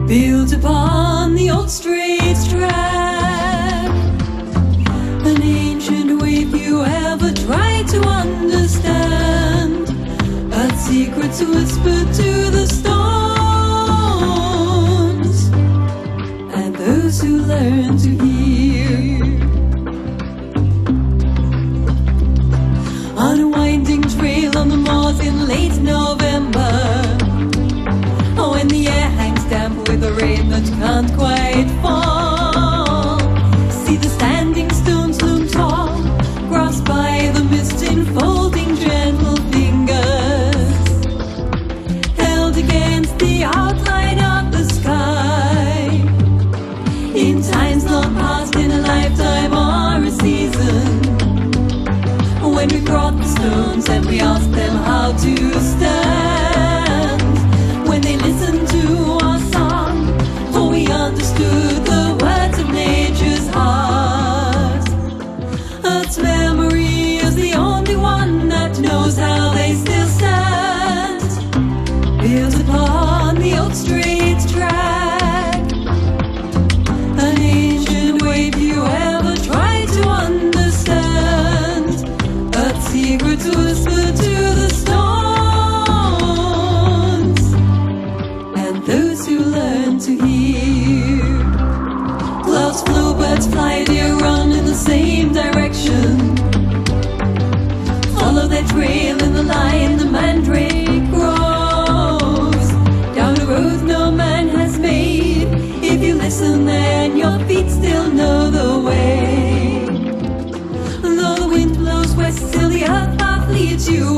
built upon the old straight track, an ancient way if you ever try to understand, but secrets whispered to the stones, and those who learn to hear. On a winding trail on the moors in late November, when the air hangs damp with a rain that can't quite fall, see the standing stones loom tall, grasped by the mist enfolding gentle fingers, held against the outline of the sky. In times long past, in a lifetime or a season, when we brought the stones and we asked them how to stand, when they listened to our song, for we understood the words of nature's heart. Earth's memory is the only one that knows how they still stand, built upon the old straight track, an ancient way if you ever try to understand, Earth's secrets whispered to the stones, those who learn to hear. Clouds flow, birds fly, they run in the same direction. Follow their trail in the line the mandrake grows, down a road no man has made. If you listen then your feet still know the way. Though the wind blows west, still the earth path leads you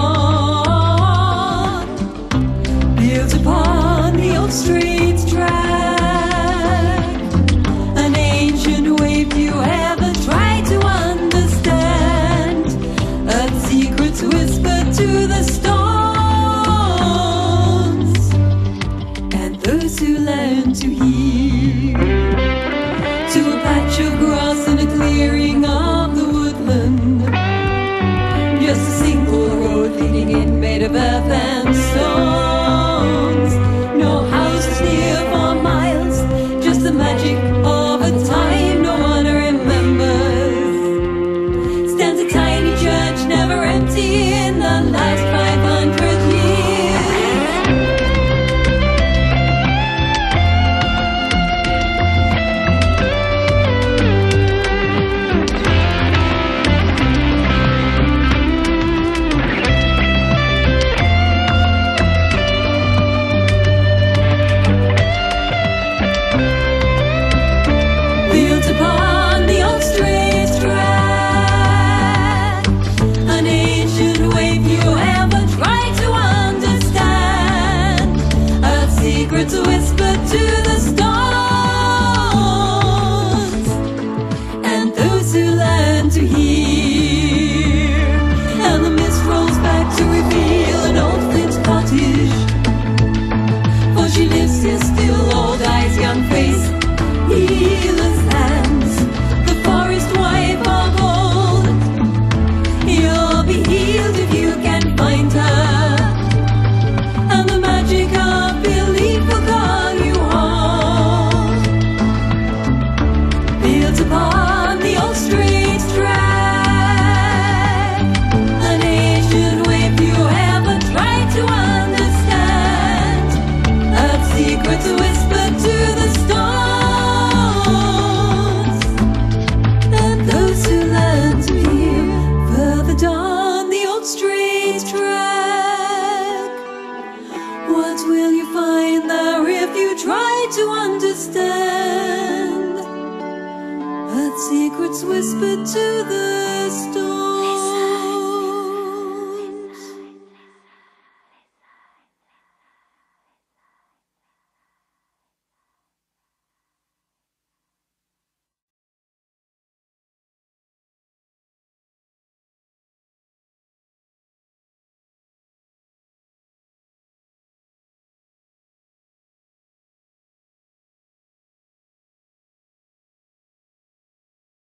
on, built upon the old straight track, an ancient way if you ever try to understand, Earth's secrets whispered to the stones, and those who learn to hear. To a patch of grass in a clearing of the woodland, just a single road leading in, made of earth and stone. No houses near for miles, just the magic of a time no one remembers. Stands a tiny church, never empty in the last 500 secrets whispered to the stones, and those who learn to hear. And the mist rolls back to reveal an old flint cottage, for she lives here still, old eyes, young face, healer's hands, the forest wife of old. You'll be healed if you can find her, and the magic of belief will call you home, built upon the old straight track, an ancient way if you ever try to understand, Earth's secrets whispered to the stones, and those who learn to hear. Further down the old straight track, what will you find there if you try to understand? Earth's secrets whispered to the